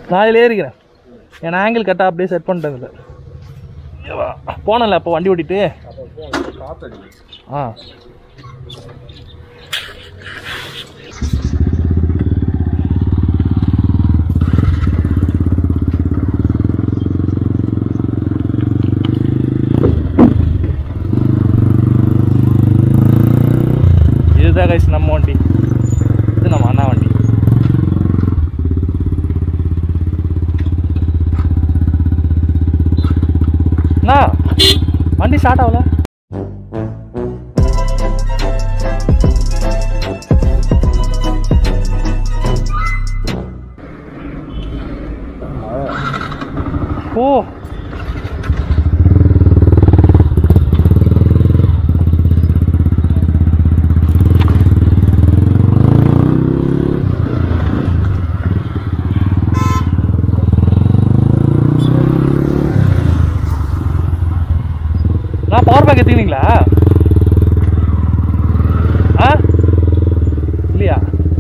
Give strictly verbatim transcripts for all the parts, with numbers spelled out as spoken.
நான் இதில் ஏறிக்கிறேன். என் ஆங்கிள் கரெக்டாக அப்படியே செட் பண்ணிட்டேன். இதில் போனல அப்போ வண்டி ஓட்டிட்டு ஆ இதுதான் கைஸ் நம்ம வண்டி. இது நம்ம அண்ணா வண்டி. அண்ணா வண்டி ஸ்டார்ட் ஆகல. ஓ நான் பவர் பேக் எடுத்துக்கிறீங்களா? ஆ இல்லையா?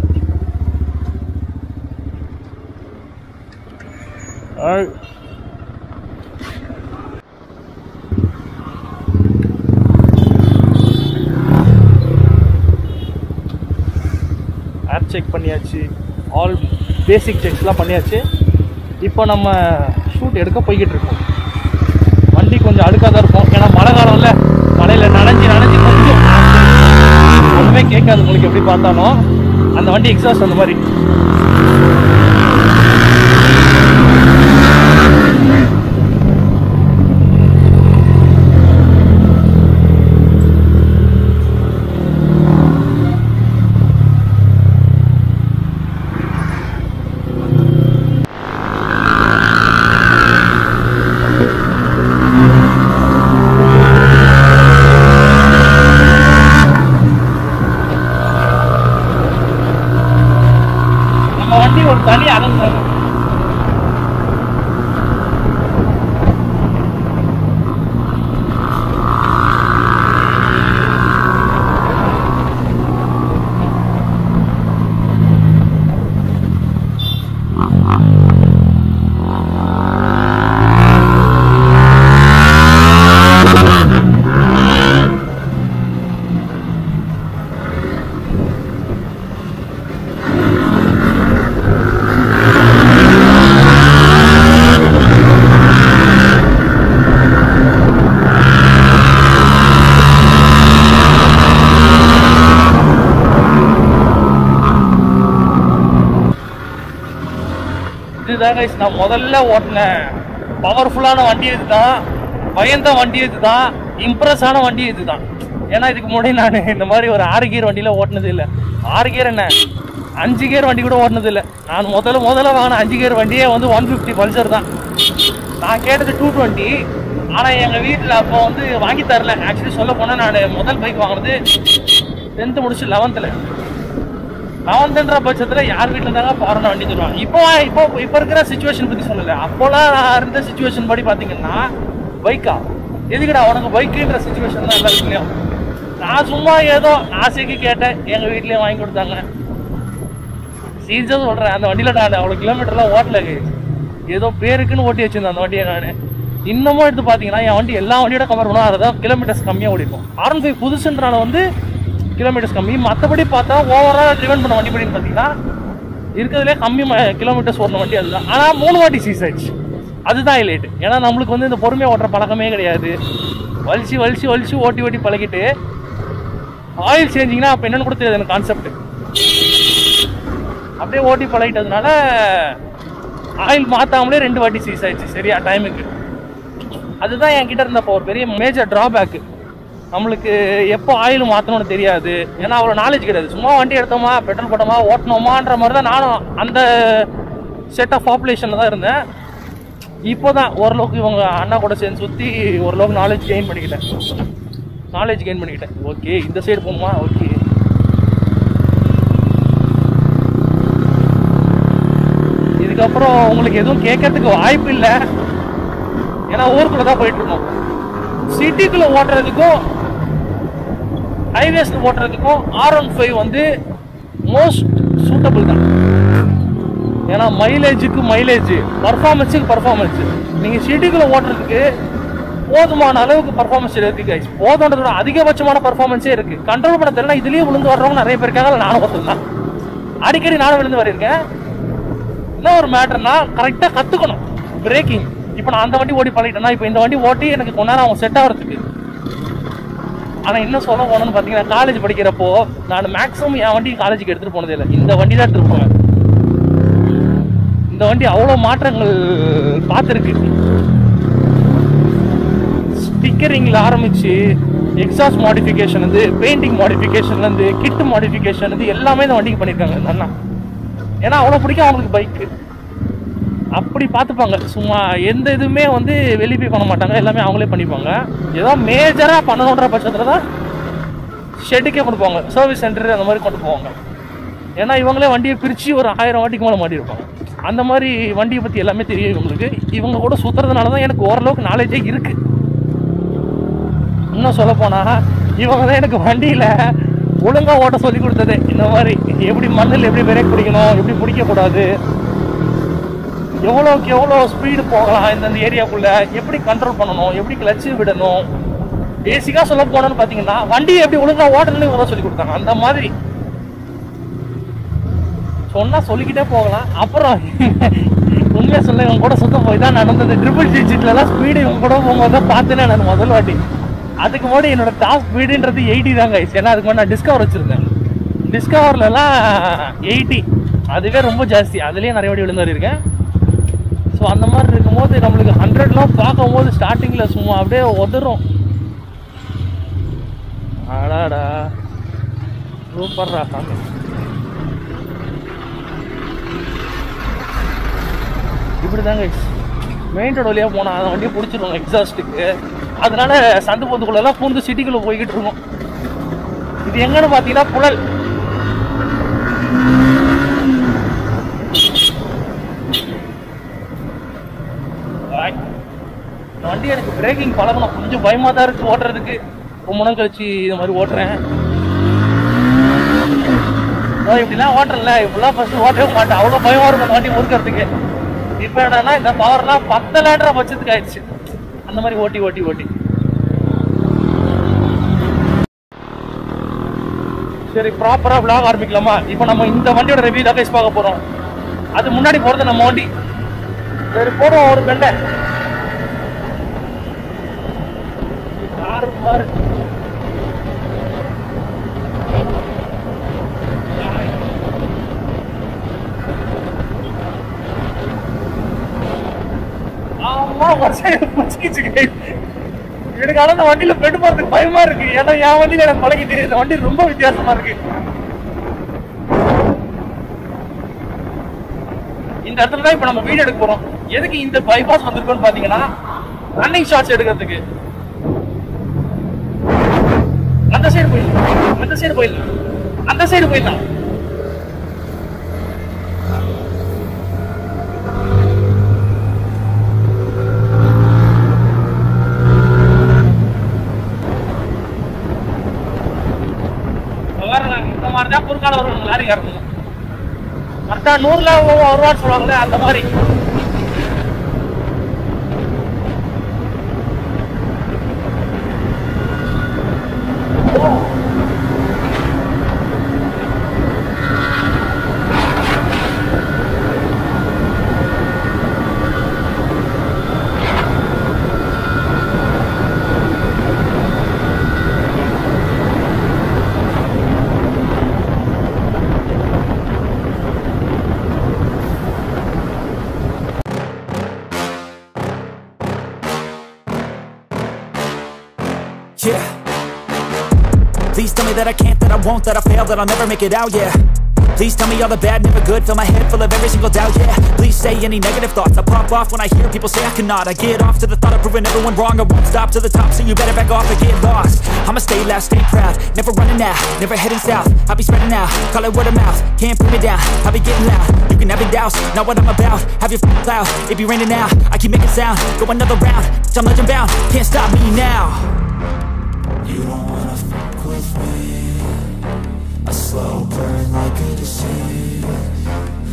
ஆப் செக் பண்ணியாச்சு, ஆல் பேசிக் செக்ஸ்லாம் பண்ணியாச்சு. இப்போ நம்ம ஷூட் எடுக்க போய்கிட்டு இருக்கோம். வண்டி கொஞ்சம் அழுக்காக தான் இருக்கும், ஏன்னா மழை காலம்ல. மழையில் நனைஞ்சி நனைஞ்சி கொஞ்சம் ஒன்றுமே கேட்காது உங்களுக்கு எப்படி பார்த்தாலும். அந்த வண்டி எக்ஸாஸ்ட் அந்த மாதிரி. ஒரு தனி அகல். நான் முதல்ல ஓட்டின பவர்ஃபுல்லான வண்டி இதுதான், பயந்த வண்டி இதுதான், இம்ப்ரெஸ் ஆன வண்டி இதுதான். ஏன்னா இதுக்கு முன்னாடி நான் இந்த மாதிரி ஒரு ஆறு கியர் வண்டியில் ஓட்டினது இல்லை. ஆறு கியர் என்ன, அஞ்சு கியர் வண்டி கூட ஓட்டினது இல்லை. நான் முதல்ல முதல்ல வாங்கின அஞ்சு கியர் வண்டியே வந்து ஒன் ஃபிஃப்டி பல்சர் தான். நான் கேட்டது டூ டுவெண்ட்டி. ஆனால் எங்கள் வீட்டில் அப்போ வந்து வாங்கி தரல. ஆக்சுவலி சொல்ல போனால் நான் முதல் பைக் வாங்கினது டென்த்து முடிச்சு லெவன்த்தில். லெவன்த்துன்ற பட்சத்தில் யார் வீட்டில் இருந்தாங்க ஃபாரின் வண்டி தருவாங்க. இப்போ இப்போ இப்போ இருக்கிற சுச்சுவேஷன் பற்றி சொல்லலை. அப்போலாம் நான் இருந்த சுச்சுவேஷன் படி பார்த்தீங்கன்னா பைக்கா எதுக்குடா உனக்கு பைக்குன்ற சுச்சுவேஷன் தான் எல்லா வீட்லேயும். நான் சும்மா ஏதோ ஆசைக்கு கேட்டேன், எங்கள் வீட்லேயும் வாங்கி கொடுத்தாங்க. சீரியஸாக சொல்கிறேன், அந்த வண்டியில் நான் அவ்வளோ கிலோமீட்டர்லாம் ஓட்டல, ஏதோ பேருக்குன்னு ஓட்டி வச்சுருந்தேன் அந்த வண்டியை. நான் இன்னமும் எடுத்து பார்த்தீங்கன்னா என் வண்டி எல்லா வண்டியோட கம்பேர் பண்ணால் அதுதான் கிலோமீட்டர்ஸ் கம்மியாக ஓடிக்கும். ஆர் ஒன் ஃபைவ் புதுசுன்றனால வந்து கிலோமீட்டர்ஸ் கம்மி. மற்றபடி பார்த்தா ஓவராக ட்ரிவன் பண்ண வண்டி படின்னு பார்த்தீங்கன்னா இருக்கிறதுலே கம்மி கிலோமீட்டர்ஸ் ஓடின வண்டி அதுதான். ஆனால் மூணு வாட்டி சீஸ் ஆயிடுச்சு, அதுதான் ஹைலைட். ஏன்னா நம்மளுக்கு வந்து இந்த பொறுமையாக ஓட்டுற பழக்கமே கிடையாது. வலிச்சு வலிச்சு வலிச்சு ஓட்டி ஓட்டி பழகிட்டு ஆயில் சேஞ்சிங்னா அப்போ என்னென்னு கூட தெரியாது எனக்கு கான்செப்ட். அப்படியே ஓட்டி பழகிட்டதுனால ஆயில் மாற்றாமலே ரெண்டு வாட்டி சீஸ் ஆயிடுச்சு சரியா டைமுக்கு. அதுதான் என்கிட்ட இருந்தப்போ ஒரு பெரிய மேஜர் ட்ராபேக்கு. நம்மளுக்கு எப்போ ஆயில் மாற்றணும்னு தெரியாது, ஏன்னா அவ்வளோ நாலேஜ் கிடையாது. சும்மா வண்டி எடுத்தோமா பெட்ரோல் போட்டோமா ஓட்டணுமான்ற மாதிரி தான் நானும் அந்த செட் ஆஃப் பாப்புலேஷனில் தான் இருந்தேன். இப்போ தான் ஓரளவுக்கு இவங்க அண்ணா கூட சேர்ந்து சுற்றி ஓரளவுக்கு நாலேஜ் கெயின் பண்ணிக்கிட்டேன் நாலேஜ் கெயின் பண்ணிக்கிட்டேன் ஓகே இந்த சைடு போகணுமா, ஓகே இதுக்கப்புறம் உங்களுக்கு எதுவும் கேட்கறதுக்கு வாய்ப்பு இல்லை, ஏன்னா ஊருக்குள்ளே தான் போயிட்டு இருக்கோம். சிட்டிக்குள்ளே ஓட்டுறதுக்கும் ஹைவேஸில் ஓட்டுறதுக்கும் ஆர் ஒன் ஃபைவ் வந்து மோஸ்ட் சூட்டபிள் தான். ஏன்னா மைலேஜுக்கு மைலேஜ், பர்ஃபார்மன்ஸுக்கு பர்ஃபார்மன்ஸ். நீங்கள் சிட்டிக்குள்ளே ஓட்டுறதுக்கு போதுமான அளவுக்கு பர்ஃபார்மன்ஸ் இருக்குது கைஸ். போதுன்றதோட அதிகபட்சமான பர்ஃபார்மன்ஸே இருக்குது. கண்ட்ரோல் பண்ண தெரியல. இதுலேயே விழுந்து வர்றவங்க நிறைய பேர் இருக்காங்க. நானும் ஒருத்தர் தான். அடிக்கடி நானும் விழுந்து வரையிருக்கேன். என்ன ஒரு மேட்டர்னா கரெக்டாக கற்றுக்கணும் பிரேக்கிங். இப்போ நான் அந்த வண்டி ஓடி பழகிட்டேன்னா இப்போ இந்த வண்டி ஓட்டி எனக்கு கொஞ்ச நேரம் அவங்க செட் ஆகிறதுக்கு. ஆனால் என்ன சொல்ல போனோன்னு பார்த்தீங்கன்னா, காலேஜ் படிக்கிறப்போ நான் மேக்ஸிமம் என் வண்டி காலேஜுக்கு எடுத்துகிட்டு போனதே இல்லை. இந்த வண்டி தான் எடுத்துகிட்டு போவேன். இந்த வண்டி அவ்வளோ மாற்றங்கள் பார்த்துருக்கு. ஸ்டிக்கரிங்கில் ஆரம்பித்து எக்ஸாஸ்ட் மாடிஃபிகேஷன்லேருந்து பெயிண்டிங் மாடிஃபிகேஷன்லேருந்து கிட்டு மாடிஃபிகேஷன்லேருந்து எல்லாமே இந்த வண்டிக்கு பண்ணியிருக்காங்க இந்த அண்ணா. ஏன்னா அவ்வளோ பிடிக்கும் அவங்களுக்கு பைக்கு. அப்படி பார்த்துப்பாங்க. சும்மா எந்த இதுவுமே வந்து வெளியே பண்ண மாட்டாங்க. எல்லாமே அவங்களே பண்ணிப்பாங்க. ஏதோ மேஜராக பண்ணணுன்ற பட்சத்தில் தான் ஷெட்டுக்கே கொண்டு போவாங்க. சர்வீஸ் சென்டர் அந்த மாதிரி கொண்டு போவாங்க. ஏன்னா இவங்களே வண்டியை பிரித்து ஒரு ஆயிரம் வாட்டிக்கு மேலே மாட்டியிருப்பாங்க. அந்த மாதிரி வண்டியை பற்றி எல்லாமே தெரியும் இவங்களுக்கு. இவங்க கூட சுற்றுறதுனால தான் எனக்கு ஓரளவுக்கு நாலேஜே இருக்குது. இன்னும் சொல்ல போனால் இவங்க தான் எனக்கு வண்டியில் ஒழுங்காக ஓட்ட சொல்லி கொடுத்தது. இந்த மாதிரி எப்படி மண்ணில் எப்படி பிரேக் பிடிக்கணும், எப்படி பிடிக்கக்கூடாது, எவ்வளோக்கு எவ்வளோ ஸ்பீடு போகலாம், இந்தந்த ஏரியாவுக்குள்ளே எப்படி கண்ட்ரோல் பண்ணணும், எப்படி கிளச்சு விடணும், பேசிக்காக சொல்ல போனோன்னு பார்த்தீங்கன்னா வண்டியை எப்படி ஒழுங்காக ஓட்டணும்னு இவங்க தான் சொல்லி கொடுத்தாங்க. அந்த மாதிரி சொன்னால் சொல்லிக்கிட்டே போகலாம். அப்புறம் உண்மையாக சொல்ல இவங்க கூட சுத்தம் போய் தான் நடந்தது. ட்ரிபிள் டிஜிட்லலாம் ஸ்பீடு இவங்க கூட போகும்போது தான் பார்த்தேனே நான் முதல் வாட்டி. அதுக்கு முன்னாடி என்னோட டாப் ஸ்பீடுன்றது எயிட்டி தாங்க. ஏன்னா அதுக்கு முன்னாடி நான் டிஸ்கவர் வச்சுருந்தேன். டிஸ்கவர்லலாம் எயிட்டி, அதுவே ரொம்ப ஜாஸ்தி. அதுலேயே நிறைய வாட்டி விழுந்து இருக்கேன். ஸோ அந்த மாதிரி இருக்கும்போது நம்மளுக்கு ஹண்ட்ரட்லாம் பார்க்கும் போது ஸ்டார்டிங்கில் சும்மா அப்படியே உதறும். ஆடாடா சூப்பர்ரா சாமி. இப்படி தாங்க மெயின் ரோடு வழியாக போனால் அந்த வண்டியை பிடிச்சிருவோம் எக்ஸாஸ்ட்டுக்கு. அதனால சந்து பொந்துக்குள்ளெல்லாம் பூந்து சிட்டிக்குள்ளே போய்கிட்டு இருக்கோம். இது எங்கன்னு பார்த்தீங்கன்னா புழல். வண்டி எனக்கு பிரேக்கிங் பழகணும். கொஞ்சம் பயமாக தான் இருக்குது ஓட்டுறதுக்கு. ரொம்ப நாள் கழிச்சு இது மாதிரி ஓட்டுறேன். இப்படிலாம் ஓட்டுறல, இப்படிலாம் ஃபர்ஸ்ட் ஓட்டவே மாட்டேன். அவ்வளோ பயமாக இருக்கும் வண்டி முறுக்கிறதுக்கு. இப்போ என்னன்னா இந்த பவர்லாம் பத்தலான்ற பட்சத்துக்கு ஆயிடுச்சு. அந்த மாதிரி ஓட்டி ஓட்டி ஓட்டி சரி ப்ராப்பராக விளாக ஆரம்பிக்கலாமா? இப்போ நம்ம இந்த வண்டியோட ரிவ்யூ தான் கைஸ் பார்க்க போகிறோம். அது முன்னாடி போகிறது நம்ம வண்டி. சரி போடுவோம் ஒரு பெண்டை. பாரு எனக்கு ஆனா இந்த வண்டியில பெட்டு போறதுக்கு பயமா இருக்கு. ஏன்னா என் வண்டியில எனக்கு பழகிட்டு இந்த வண்டி ரொம்ப வித்தியாசமா இருக்கு. இந்த இடத்துல தான் இப்ப நம்ம வீடியோ எடுக்க போறோம். எதுக்கு இந்த பைபாஸ் வந்திருக்கோம்னு பாத்தீங்கன்னா ரன்னிங் ஷாட்ஸ் எடுக்கிறதுக்கு. அந்த சைடு போயிடலாம், அந்த சைடு போயிடலாம், அந்த சைடு போயிடலாம். இந்த மாதிரிதான் குறுக்கால ஒரு லாரி இறங்கணும். கரெக்டா நூறுல ஒரு ரூபான்னு சொல்லுவாங்களே அந்த மாதிரி. Yeah. Please tell me that I can't, that I won't, that I fail, that I'll never make it out, yeah. Please tell me all the bad, never good, fill my head full of every single doubt, yeah. Please say any negative thoughts, I pop off when I hear people say I cannot. I get off to the thought of proving everyone wrong, I won't stop to the top, so you better back off and get lost. I'ma stay loud, stay proud, never running out, never heading south. I'll be spreading out, call it word of mouth, can't put me down, I'll be getting loud. You can have it douse, not what I'm about, have your f***ing cloud, it be raining now, I keep making sound, go another round, I'm legend bound, can't stop me now. You don't wanna fuck with me, a slow burn like a disease. Just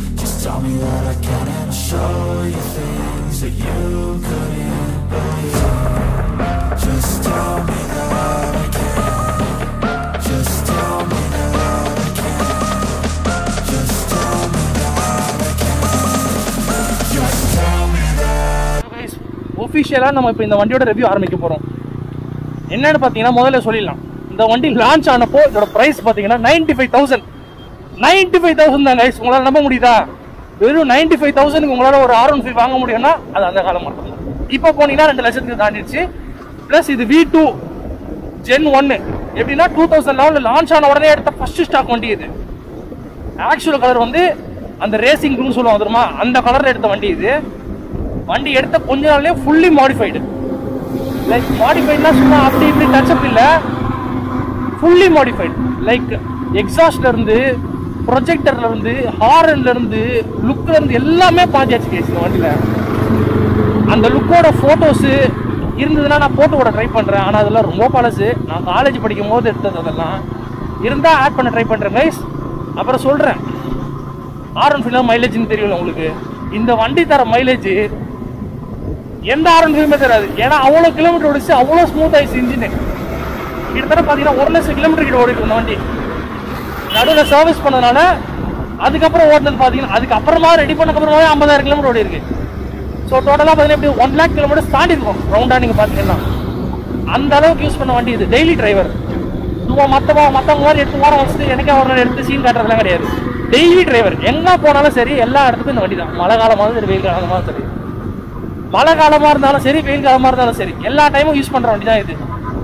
tell me that I can and I'll show you things that you couldn't believe. Just tell me that I can. Just tell me that I can. Just tell me that I can. Just tell me that. So guys, officially நம்ம இப்போ இந்த வண்டியோட review ஆரம்பிக்க போறோம். என்னன்னு பாத்தீங்கன்னா முதல்ல சொல்லிடலாம். இந்த வண்டி லான்ச் ஆனப்போ இதோட பிரைஸ் பாத்தீங்கன்னா ninety five thousand ninety five thousand தான் கைஸ். உங்களால் நம்ப முடியுதா? வெறும் நைன்டி ஃபைவ் தௌசண்ட்க்கு உங்களால் ஒரு ஆர் ஒன் ஃபைவ் வாங்க முடியும்னா அது அந்த காலம் மட்டும் தான். இப்போ போனீங்கன்னா ரெண்டு லட்சத்துக்கு தாண்டிடுச்சு. ப்ளஸ் இது வி டூ ஜென் ஒன்னு எப்படின்னா டூ தௌசண்ட் லெவனில் லான்ச் ஆன உடனே எடுத்த ஃபர்ஸ்ட் ஸ்டாக் வண்டி இது. ஆக்சுவல் கலர் வந்து அந்த ரேசிங் ப்ளூன்னு சொல்லுவாங்க தெரியுமா, அந்த கலரில் எடுத்த வண்டி இது. வண்டி எடுத்த கொஞ்ச நாள்லேயே ஃபுல்லி மாடிஃபைடு. லைக் மாடிஃபைட்னா சும்மா அப்படி இப்படி டச்சப் இல்லை, ஃபுல்லி மாடிஃபைடு. லைக் எக்ஸாஸ்ட்ல இருந்து, ப்ரொஜெக்டர்ல இருந்து, ஹாரன்ல இருந்து, லுக்ல இருந்து எல்லாமே பாஞ்சாச்சு கேஸ் இந்த வண்டியில. அந்த லுக்கோட போட்டோஸ் இருந்ததுன்னா நான் போட்டு கூட ட்ரை பண்றேன். ஆனா அதெல்லாம் ரொம்ப பழசு. நான் காலேஜ் படிக்கும் போது எடுத்தது அதெல்லாம் இருந்தா ஆட் பண்ண ட்ரை பண்றேன் கைஸ். அப்புறம் சொல்றேன், ஆர் ஒன் ஃபைவ் மைலேஜ்னு தெரியல உங்களுக்கு. இந்த வண்டி தர மைலேஜ் எந்த ஆர் ஒன் ஃபைவ்மே தராது. ஏன்னா அவ்வளோ கிலோமீட்டர் ஓடிச்சு, அவ்வளோ ஸ்மூத் ஆயிடுச்சு இன்ஜின். கிட்டத்தட்ட பார்த்தீங்கன்னா ஒரு லட்சம் கிலோமீட்டர் கிட்ட ஓடிட்டு இந்த வண்டி. நடுவில் சர்வீஸ் பண்ணதுனால அதுக்கப்புறம் ஓட்டினது பார்த்தீங்கன்னா அதுக்கப்புறமா ரெடி பண்ணக்கப்புறமாவே ஐம்பதாயிரம் கிலோமீட்டர் ஓடி இருக்கு. ஸோ டோட்டலாக பார்த்தீங்கன்னா எப்படி ஒன் லேக் கிலோமீட்டர் தாண்டி இருக்கும் ரவுண்டாக நீங்கள் பார்த்தீங்கன்னா. அந்த அளவுக்கு யூஸ் பண்ண வண்டி இது. Daily driver. சும்மா மற்ற மற்றவங்க மாதிரி எடுத்து வாரம் வச்சுட்டு எனக்கே ஒரு நாள் எடுத்து சீன் காட்டுறதுலாம் கிடையாது. Daily driver. எங்கே போனாலும் சரி எல்லா இடத்துக்கும் இந்த வண்டி தான். மழை காலமாக சரி, வெயில் காலமாக சரி, மழை காலமாக இருந்தாலும் சரி, வெயில் காலமாக இருந்தாலும் சரி, எல்லா டைமும் யூஸ் பண்ணுற வண்டி தான் இது.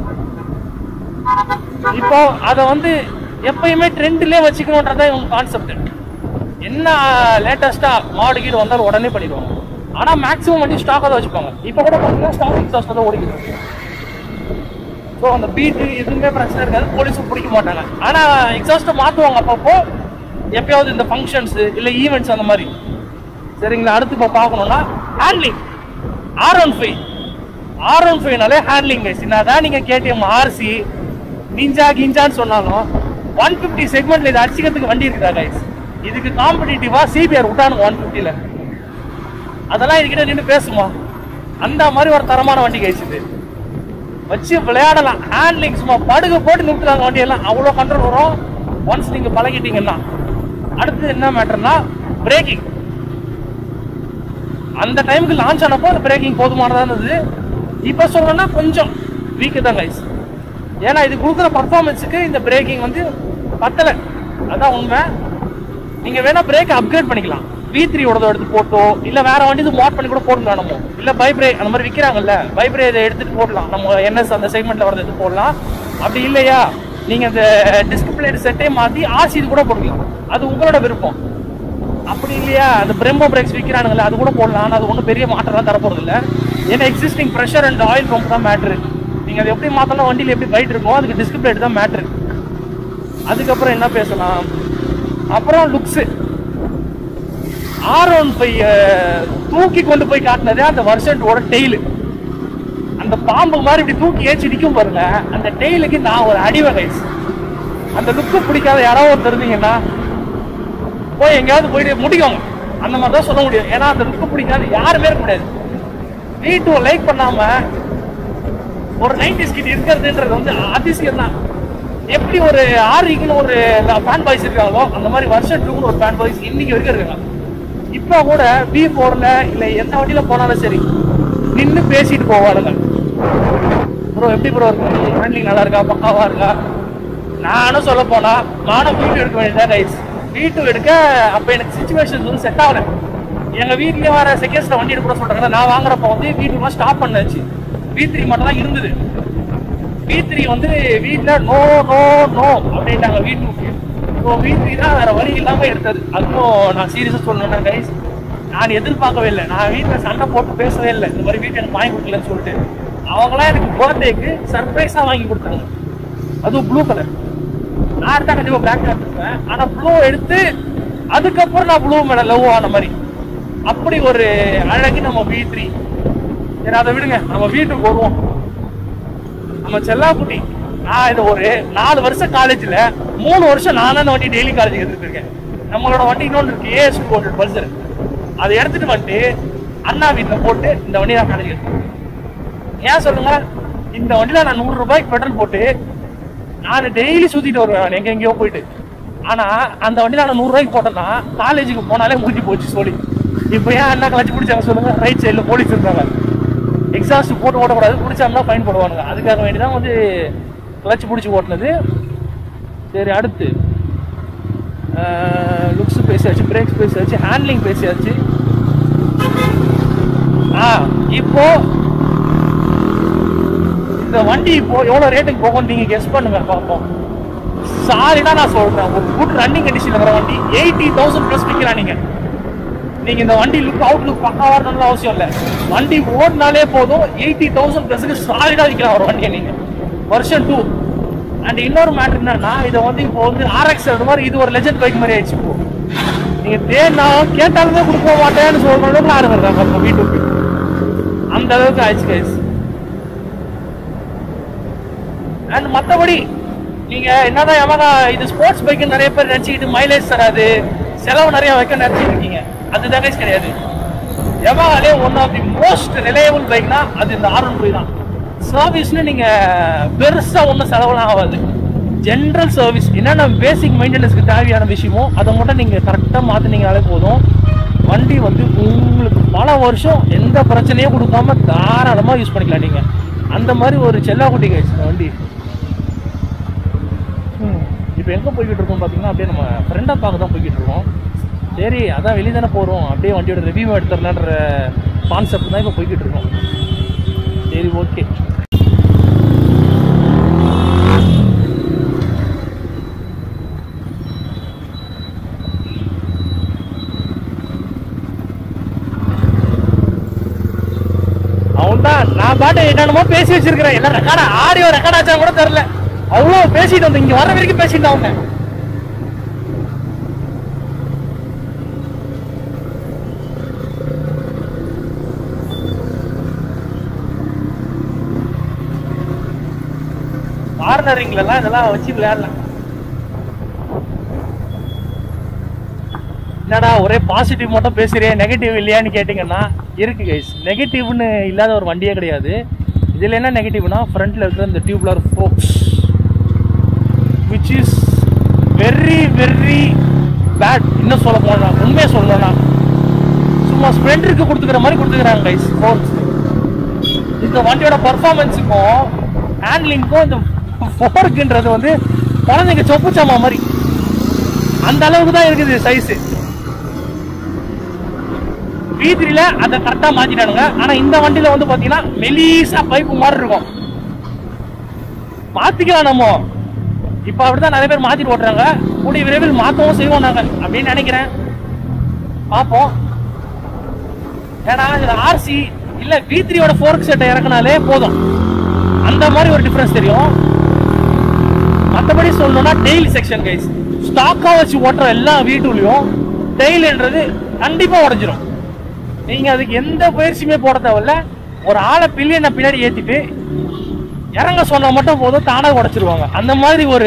இப்போ அதை வந்து எப்பயுமே ட்ரெண்ட்லேயே வச்சுக்கணுன்றதான் இவங்க கான்செப்ட். என்ன லேட்டஸ்டா மாடு கீடு வந்தாலும் உடனே பண்ணிடுவாங்க. ஆனால் மேக்ஸிமம் வண்டி ஸ்டாக்காக தான் வச்சுப்பாங்க. இப்போ கூட பார்த்தீங்கன்னா ஸ்டாக் எக்ஸாஸ்டாக தான் ஓடிக்கிட்டு. ஸோ அந்த பீட்டு எதுவுமே பிரச்சனை இருக்காது, போலீஸும் பிடிக்க மாட்டாங்க. ஆனால் எக்ஸாஸ்ட்டை மாற்றுவாங்க அப்பப்போ, எப்பயாவது இந்த ஃபங்க்ஷன்ஸு இல்லை ஈவெண்ட்ஸ் அந்த மாதிரி. சரிங்களா? அடுத்து இப்போ பார்க்கணுன்னா handling. R one five R one ஃபைவ்னாலே ஹேண்ட்லிங் கைஸ். என்னதான் நீங்கள் கேடிஎம் ஆர்சி நிஞ்சா கிஞ்சான்னு சொன்னாலும் ஒன் ஃபிஃப்டி செக்மெண்ட்ல இதை அடிச்சுக்கிறதுக்கு வண்டி இருக்குதா கைஸ்? இதுக்கு காம்படிட்டிவா சிபிஆர் விட்டானுங்க ஒன் ஃபிஃப்டியில். அதெல்லாம் இதுக்கிட்ட நின்று பேசுமா? அந்த மாதிரி ஒரு தரமான வண்டி கைஸ் இது. வச்சு விளையாடலாம். ஹேண்ட்லிங் சும்மா படுக போட்டு நிறுத்துறாங்க வண்டியெல்லாம். அவ்வளோ கண்ட்ரோல் வரும் ஒன்ஸ் நீங்கள் பழகிட்டீங்கன்னா. அடுத்து என்ன மேட்டர்னா பிரேக்கிங். அந்த டைமுக்கு லான்ச் ஆனப்போ அந்த பிரேக்கிங் போதுமானதாக இருந்தது. இப்போ சொல்லணும்னா கொஞ்சம் வீக்கு தான் கைஸ். ஏன்னா இது கொடுக்குற பர்ஃபார்மன்ஸுக்கு இந்த பிரேக்கிங் வந்து பத்தலை. அதான் உண்மை. நீங்கள் வேணால் பிரேக்கை அப்கிரேட் பண்ணிக்கலாம். வி த்ரீ ஓடதோ எடுத்து போட்டோ இல்லை வேற வண்டி இது மோட் பண்ணி கூட போடலாம். நம்ம இல்லை பைப்ரே அந்த மாதிரி விற்கிறாங்கல்ல, பைப்ரே இதை எடுத்துகிட்டு போடலாம். நம்ம என்எஸ் அந்த செக்மெண்ட்டில் வரது எடுத்து போடலாம். அப்படி இல்லையா நீங்கள் இந்த டிஸ்க் பிளேட் செட்டே மாற்றி ஆர்சி இது கூட போடலாம். அது உங்களோட விருப்பம். அப்படி இல்லையா அந்த பிரேம்போ பிரேக்ஸ் விற்கிறானுங்களே அது கூட போடலாம். ஆனால் அது ஒன்றும் பெரிய மாற்றம்லாம் தரப்போகிறது இல்லை. ஏன்னா existing pressure and oil pump தான் மேட்ரு. நீங்கள் அதை எப்படி மாற்றலாம், வண்டியில் எப்படி பைட் இருக்கும், அதுக்கு டிஸ்க் பிளேட் தான் மேட்ரு. அதுக்கப்புறம் என்ன பேசலாம்? அப்புறம் லுக்ஸு. ஆர் ஒன் ஃபைவ் தூக்கி கொண்டு போய் காட்டினதே அந்த வருஷன்டோட டெய்லு. அந்த பாம்பு மாதிரி இப்படி தூக்கி ஏற்றி நிற்கும் பாருங்க. அந்த டெய்லுக்கு நான் ஒரு அடிவை கைஸ். அந்த லுக்கு பிடிக்காத யாராவது ஒரு தெரிஞ்சிங்கன்னா போய் எங்கேயாவது போயிட்டு முடிக்கோங்க. அந்த மாதிரி தான் சொல்ல முடியும். ஏன்னா அந்த லுக்கு பிடிக்காது யாருமே இருக்க முடியாது. வி டூ லைக் பண்ணாம ஒரு நைன்டி ஸ்கிட் இருக்கிறதுன்றது வந்து அதிசயம் தான். எப்படி ஒரு ஆர்இக்குன்னு ஒரு ஃபேன் பாய்ஸ் இருக்காங்களோ அந்த மாதிரி வருஷம் டூன்னு ஒரு ஃபேன் பாய்ஸ் இன்னைக்கு வரைக்கும் இருக்காங்க. இப்போ கூட பி ஃபோர்ல இல்லை எந்த வண்டியில போனாலும் சரி நின்று பேசிட்டு போவாளுங்க. ப்ரோ எப்படி ப்ரோ இருக்கு, ஹேண்ட்லிங் நல்லா இருக்கா, பக்காவா இருக்கா? நானும் சொல்ல போனா நானும் வீட்டு எடுக்க வேண்டியதான் கைஸ். வீட்டு எடுக்க அப்போ எனக்கு சிச்சுவேஷன் வந்து செட் ஆகலை. எங்கள் வீட்லேயே வர செகண்ட்ஸில் வண்டி எடுக்க கூட சொல்கிறாங்க. நான் வாங்குறப்ப வந்து வீட்டுலாம் ஸ்டாப் பண்ணாச்சு. வி த்ரீ மட்டும் தான் இருந்தது. வி த்ரீ வந்து வீட்டில் நோ நோ நோ அப்படின்ட்டாங்க வீட்டுக்கு. ஸோ வி த்ரீ தான் வேறு வழி இல்லாமல் எடுத்தது. அதுவும் நான் சீரியஸாக சொல்லணுன்னா கைஸ், நான் எதிர்பார்க்கவே இல்லை. நான் வீட்டில் சண்டை போட்டு பேசவே இல்லை இந்த மாதிரி வீட்டை எனக்கு வாங்கி கொடுக்கலன்னு சொல்லிட்டு. அவங்களாம் எனக்கு பர்த்டேக்கு சர்ப்ரைஸாக வாங்கி கொடுத்தாங்க. அதுவும் ப்ளூ கலர். நான் எடுத்தா கண்டிப்பாக பிளாக் எடுத்துருப்பேன். ஆனால் ப்ளூ எடுத்து அதுக்கப்புறம் நான் ப்ளூ மேலே லவ் ஆன மாதிரி அப்படி ஒரு அழகு நம்ம வி த்ரீ. சரி அதை விடுங்க, நம்ம வீட்டுக்கு வருவோம். நம்ம செல்லாக்குட்டி, நான் இது ஒரு நாலு வருஷம் காலேஜில் மூணு வருஷம் நான் தான் வண்டி டெய்லி காலேஜுக்கு எடுத்துட்டு இருக்கேன். நம்மளோட வண்டி இன்னொன்று இருக்கு, ஏஎஸ் டூ ஹண்ட்ரட் பல்சர். அதை எடுத்துட்டு வந்துட்டு அண்ணா வீட்டில் போட்டு இந்த வண்டியை நான் காலேஜ் எடுத்தேன். ஏன் சொல்லுங்க, இந்த வண்டியில நான் நூறு ரூபாய்க்கு பெட்ரோல் போட்டு நான் டெய்லி சுத்திட்டு வருவேன் எங்க எங்கேயோ போயிட்டு. ஆனா அந்த வண்டியில நான் நூறு ரூபாய்க்கு போட்டேன்னா காலேஜுக்கு போனாலே முடிஞ்சு போச்சு சொல்லி. இப்போ ஏன் அண்ணா கலச்சு பிடிச்சாங்க சொல்லுங்க, ரைட் சைடில் போலீஸ் இருந்தாங்க. எக்ஸாஸ்ட் போட்டு ஓட்டக்கூடாது, பிடிச்சாங்கன்னா ஃபைன் போடுவானுங்க. அதுக்காக வேண்டி தான் வந்து கிளச்சு பிடிச்சி ஓட்டினது. சரி, அடுத்து லுக்ஸ் பேசியாச்சு, பிரேக்ஸ் பேசியாச்சு, ஹேண்ட்லிங் பேசியாச்சு. ஆ இப்போ இந்த வண்டி இப்போ எவ்வளோ ரேட்டுக்கு போகும் நீங்கள் கெஸ் பண்ணுங்க பார்ப்போம். சாலிடா நான் சொல்றேன், ஒரு குட் ரன்னிங் கண்டிஷன்ல வர வண்டி எயிட்டி தௌசண்ட் பிளஸ் விற்கலாம். நீங்க நீங்க இந்த வண்டி லுக் அவுட் லுக் பக்காவா இருக்கணும்னு அவசியம் இல்லை. வண்டி ஓடினாலே போதும், எயிட்டி தௌசண்ட் பிளஸ்க்கு சாலிடா விற்கலாம் ஒரு வண்டியை நீங்க. வருஷன் டூ. அண்ட் இன்னொரு மேட்டர் என்னன்னா, இதை வந்து இப்போ வந்து ஆர்எக்ஸ் அது மாதிரி இது ஒரு லெஜெண்ட் பைக் மாதிரி ஆயிடுச்சு. இப்போ நீங்க தேனா கேட்டாலுமே கொடுக்க மாட்டேன்னு சொல்ற அளவுக்கு ஆறு வருவாங்க இப்போ வீட்டுக்கு. அந்த அளவுக்கு ஆயிடுச்சு கைஸ். அண்ட் மற்றபடி நீங்க என்னதான் யமகா இது ஸ்போர்ட்ஸ் பைக் நிறைய பேர் நினைச்சுக்கிட்டு மைலேஜ் தராது, செலவு நிறைய வைக்க நினைச்சிட்டு இருக்கீங்க. அதுதான் கைஸ் கிடையாது. யமகாலே one of the most reliable பைக்னா அது இந்த ஆர் ஒன் ஃபைவ் தான். சர்வீஸ்னு நீங்க பெருசா ஒன்றும் செலவுலாம் ஆகாது. ஜென்ரல் சர்வீஸ் என்னென்ன பேசிக் மெயின்டெனன்ஸ்க்கு தேவையான விஷயமோ அதை மட்டும் நீங்க கரெக்டாக மாற்றினீங்கனாலே போதும். வண்டி வந்து உங்களுக்கு பல வருஷம் எந்த பிரச்சனையும் கொடுக்காம தாராளமாக யூஸ் பண்ணிக்கலாம் நீங்க. அந்த மாதிரி ஒரு செல்லாக்குட்டி கைஸ் இந்த வண்டி. இப்போ எங்கே போய்கிட்டு இருக்கோம் பார்த்தீங்கன்னா, அப்படியே நம்ம ஃப்ரெண்டாக பார்க்க தான் போய்கிட்டு இருக்கோம். சரி, அதான் வெளியே தானே போகிறோம், அப்படியே வண்டியோட ரிவ்யூ எடுத்துடலான்ற கான்செப்ட் தான் இப்போ போய்கிட்டு இருக்கோம். சரி, ஓகே. அவன்தான் நான் பாட்டு என்னென்னமோ பேசி வச்சிருக்கிறேன். எல்லாம் ரெக்கார்டா ஆடியோ ரெக்கார்ட் ஆச்சா கூட தெரியல. அவ்வளோ பேசிட்டு வந்து இங்க வர வரைக்கும் பேசிட்டு அவங்க. கார்னரிங்ல எல்லாம் இதெல்லாம் வச்சு விளையாடலாம். என்னடா ஒரே பாசிட்டிவ் மட்டும் பேசுறேன், நெகட்டிவ் இல்லையான்னு கேட்டீங்கன்னா இருக்கு கைஸ். நெகட்டிவ்னு இல்லாத ஒரு வண்டியே கிடையாது. இதில் என்ன நெகட்டிவ்னா, ஃப்ரண்ட்ல இருக்கிற இந்த tubular forks which is very very bad. இன்னும் சொல்ல போனா, உண்மையை சொல்லணும்னா சும்மா ஸ்ப்ளெண்டருக்கு கொடுத்துக்கிற மாதிரி கொடுத்துக்கிறாங்க கைஸ் ஃபோர்ஸ். இந்த வண்டியோட பர்ஃபார்மன்ஸுக்கும் ஹேண்ட்லிங்க்கும் இந்த ஃபோர்க்குன்றது வந்து குழந்தைங்க சொப்பு சாமா மாதிரி அந்த அளவுக்கு தான் இருக்குது சைஸு. வி த்ரீல அதை கரெக்டாக மாற்றிட்டானுங்க. ஆனால் இந்த வண்டியில் வந்து பார்த்தீங்கன்னா மெலிசா பைப்பு மாதிரி இருக்கும். மாற்றிக்கலாம் நம்ம. இப்போ அப்படிதான் நிறைய பேர் மாற்றிட்டு ஓட்டுறாங்க. கூடிய விரைவில் மாற்றவும் செய்வோம் நாங்கள் அப்படின்னு நினைக்கிறேன். பார்ப்போம். ஏன்னா இதில் ஆர்சி இல்லை வி த்ரீயோட ஃபோர்க் செட்டை இறக்குனாலே போதும், அந்த மாதிரி ஒரு டிஃப்ரென்ஸ் தெரியும். மற்றபடி சொல்லணும்னா டெய்ல் செக்ஷன் கைஸ், ஸ்டாக்காக வச்சு ஓட்டுற எல்லா வீட்டுலையும் டெய்ல்ன்றது கண்டிப்பாக உடஞ்சிரும். நீங்கள் அதுக்கு எந்த பயிற்சியுமே போட தேவையில்ல. ஒரு ஆளை பில்லியனை பின்னாடி ஏற்றிட்டு இறங்க சொன்னா மட்டும் போதும், தானாக உடச்சிருவாங்க. அந்த மாதிரி ஒரு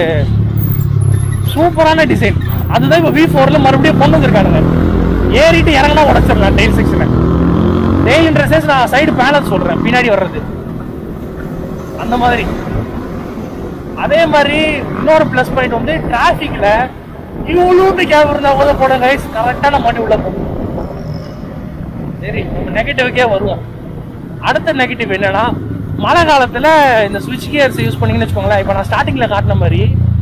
சூப்பரான டிசைன். அதுதான் இப்போ வி ஃபோர்ல மறுபடியும் கொண்டு வந்திருக்கானுங்க. ஏறிட்டு இறங்கினா உடச்சிடலாம் டெய்ல் செக்ஷனை. டெய்ல் இன்டர்சேஸ் நான் சைடு பேனல் சொல்றேன், பின்னாடி வர்றது அந்த மாதிரி. அதே மாதிரி இன்னொரு பிளஸ் பாயிண்ட் வந்து டிராஃபிக்ல இவ்வளவு கேப் இருந்தா கூட போடுங்க, கரெக்டான மாட்டி உள்ள போகும். சரி, நெகட்டிவ்க்கே வருவோம். அடுத்த நெகட்டிவ் என்னன்னா, மழை காலத்துல இந்த சுவிட்ச் கியர்ஸ் யூஸ் பண்ணீங்கன்னு வச்சுக்கோங்களேன். இப்போ நான் ஸ்டார்டிங்ல காட்டின மாதிரி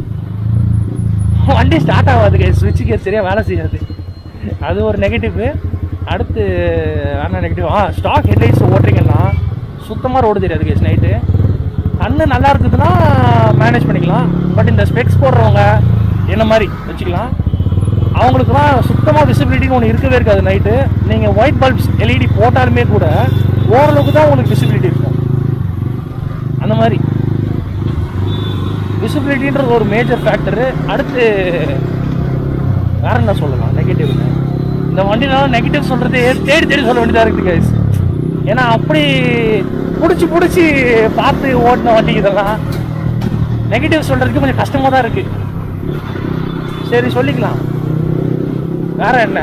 வண்டி ஸ்டார்ட் ஆகாது, சுவிட்ச் கியர் சரியா வேலை செய்யாது. அது ஒரு நெகட்டிவ். அடுத்து என்ன நெகட்டிவ், ஆ ஸ்டாக் ஹெட்லைட்ஸ் ஓட்டுறீங்கன்னா சுத்தமாக ரோடு தெரியாது கேஸ். நைட்டு கண்ணு நல்லா இருக்குதுன்னா மேனேஜ் பண்ணிக்கலாம். பட் இந்த ஸ்பெக்ஸ் போடுறவங்க என்ன மாதிரி வச்சுக்கலாம், அவங்களுக்குலாம் சுத்தமாக விசிபிலிட்டின்னு ஒன்று இருக்கவே இருக்காது. நைட்டு நீங்கள் ஒயிட் பல்ப்ஸ் எல்இடி போட்டாலுமே கூட ஓரளவுக்கு தான் உங்களுக்கு விசிபிலிட்டி இருக்கும். அந்த மாதிரி விசிபிலிட்டின்றது ஒரு மேஜர் ஃபேக்டரு. அடுத்து வேற என்ன சொல்லலாம் நெகட்டிவ்? இந்த வண்டினால நெகட்டிவ் சொல்றது தேடி தேடி சொல்ல வேண்டியதாக இருக்குது கைஸ். ஏன்னா அப்படி பிடிச்சி பிடிச்சி பார்த்து ஓட்டின வண்டி இதெல்லாம் நெகட்டிவ் சொல்றதுக்கு கொஞ்சம் கஷ்டமாக தான் இருக்கு. சரி சொல்லிக்கலாம். வேற என்ன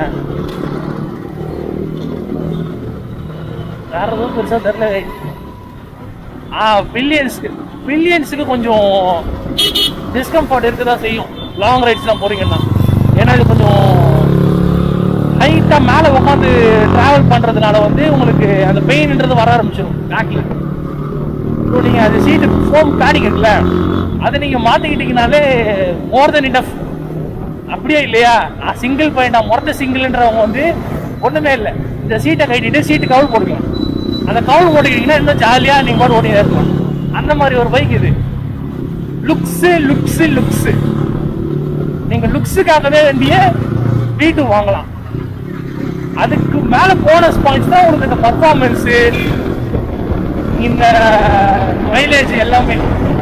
வேற எதுவும் பெருசா தெரியல. ஆ பில்லியன்ஸ் பில்லியன்ஸுக்கு கொஞ்சம் டிஸ்கம்ஃபர்ட் இருக்குதான் செய்யும் லாங் ரைட்ஸ்லாம் போறீங்கன்னா. ஏன்னா இது கொஞ்சம் ஹைட்டாக மேலே உட்காந்து ட்ராவல் பண்ணுறதுனால வந்து உங்களுக்கு அந்த பெயின்ன்றது வர ஆரம்பிச்சிடும் பேக்கில். ஸோ நீங்கள் அது சீட்டு ஃபோம் பேடிங் இருக்குல்ல அதை நீங்கள் மாற்றிக்கிட்டீங்கனாலே மோர் தென் இனஃப். அப்படியே இல்லையா? நான் சிங்கிள் பாயிண்டா மொத்த சிங்கிள்ன்றவங்க வந்து ஒன்றுமே இல்லை, இந்த சீட்டை கட்டிட்டு சீட்டு கவுல் போட்டுக்கலாம். அந்த கவுல் போட்டுக்கிட்டீங்கன்னா இன்னும் ஜாலியாக நீங்கள் பாட்டு ஓட்டியாக இருக்கலாம். அந்த மாதிரி ஒரு பைக் இது. லுக்ஸு லுக்ஸு லுக்ஸு நீங்கள் லுக்ஸுக்காகவே வேண்டிய வி டூ வாங்கலாம். அதுக்கு மேலே போனஸ் பாயிண்ட்ஸ் தான் உங்களுக்கு இந்த பர்ஃபார்மன்ஸு, இந்த மைலேஜ் எல்லாமே.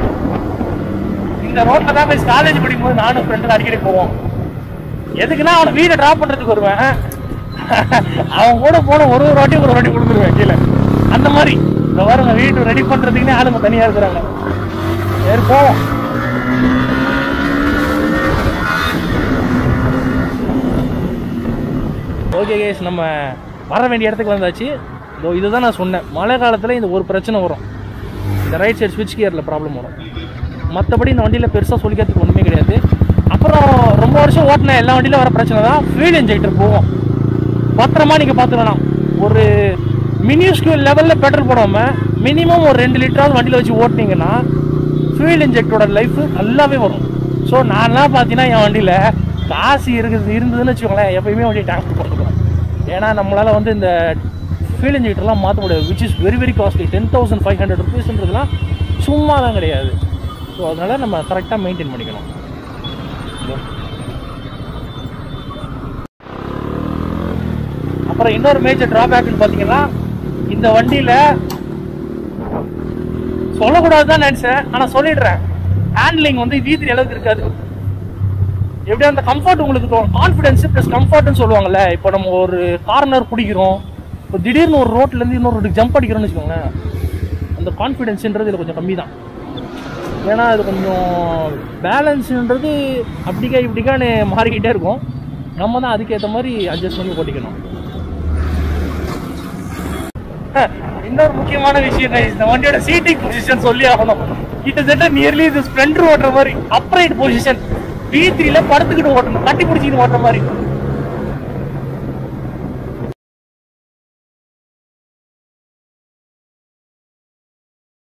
இந்த ரோட்டில் தான் போய் காலேஜ் படிக்கும்போது நானும் ஃப்ரெண்டு அடிக்கடி போவோம். எதுக்குன்னா அவனை வீடை ட்ராப் பண்ணுறதுக்கு வருவேன். அவன் கூட போன ஒரு ஒரு வாட்டி ஒரு வாட்டி கொடுத்துருவேன் கீழே. அந்த மாதிரி இந்த வாரம் வீட்டு ரெடி பண்ணுறதுக்குன்னே ஆளுங்க தனியாக இருக்கிறாங்க. சரி போவோம். ஓகே கேஸ், நம்ம வர வேண்டிய இடத்துக்கு வந்தாச்சு. இதோ இதுதான் நான் சொன்னேன், மழை காலத்தில் இந்த ஒரு பிரச்சனை வரும், இந்த ரைட் சைடு ஸ்விட்ச் கியரில் ப்ராப்ளம் வரும். மற்றபடி இந்த வண்டியில் பெருசாக சொல்லிக்கிறதுக்கு ஒன்றுமே கிடையாது. அப்புறம் ரொம்ப வருஷம் ஓட்டின எல்லா வண்டியிலும் வர பிரச்சனை தான் ஃபியூல் இன்ஜெக்டர் போகும். பத்திரமா நீங்கள் பார்த்துக்கலாம். ஒரு மினிஸ்கியூல் லெவலில் பெட்ரோல் போடாமல் மினிமம் ஒரு ரெண்டு லிட்டராவது வண்டியில் வச்சு ஓட்டினீங்கன்னா ஃபியூல் இன்ஜெக்டரோட லைஃப் நல்லாவே வரும். ஸோ நான்லாம் பார்த்தீங்கன்னா என் வண்டியில் காசு இருக்குது இருந்ததுன்னு வச்சுக்கோங்களேன், எப்பயுமே வண்டி டேங்க் போட்டுக்கலாம். ஏன்னா நம்மளால் வந்து இந்த ஃபியூல் இன்ஜெக்டர்லாம் மாற்ற முடியாது, which is very very costly. Ten thousand five hundred ருபீஸ்ன்றதுலாம் சும்மா தான் கிடையாது. ஸோ அதனால் நம்ம கரெக்டாக மெயின்டைன் பண்ணிக்கணும். அப்புறம் இன்னொரு மேஜர் ட்ராபேக்னு பார்த்தீங்கன்னா, இந்த வண்டியில் சொல்லக்கூடாது தான் நினச்சேன், ஆனால் சொல்லிடுறேன், ஹேண்ட்லிங் வந்து வி த்ரீ அளவுக்கு இருக்காது. எப்படியா அந்த கம்ஃபர்ட் உங்களுக்கு தோணும், கான்ஃபிடன்ஸ் ப்ளஸ் கம்ஃபர்ட்னு சொல்லுவாங்கல்ல. இப்போ நம்ம ஒரு கார்னர் பிடிக்கிறோம், இப்போ திடீர்னு ஒரு ரோட்லேருந்து இன்னொரு ரோட்டுக்கு ஜம்ப் அடிக்கிறோம்னு வச்சுக்கோங்களேன், அந்த கான்ஃபிடென்ஸுன்றது இதில் கொஞ்சம் கம்மி தான். ஏன்னா அது கொஞ்சம் பேலன்ஸுன்றது அப்படிக்கா இப்படிக்கான்னு மாறிக்கிட்டே இருக்கும். நம்ம தான் அதுக்கேற்ற மாதிரி அட்ஜஸ்ட் பண்ணி ஓட்டிக்கணும். இன்னொரு முக்கியமான விஷயம், இந்த வண்டியோட சீட்டிங் பொசிஷன் சொல்லி ஆகணும். கிட்டத்தட்ட நியர்லி இது ஸ்ப்ளெண்டர் ஓட்டுற மாதிரி அப்ரைட் பொசிஷன். வி த்ரீல படுத்துக்கிட்டு ஓட்டணும், கட்டி பிடிச்சிக்கிட்டு ஓட்டுற மாதிரி.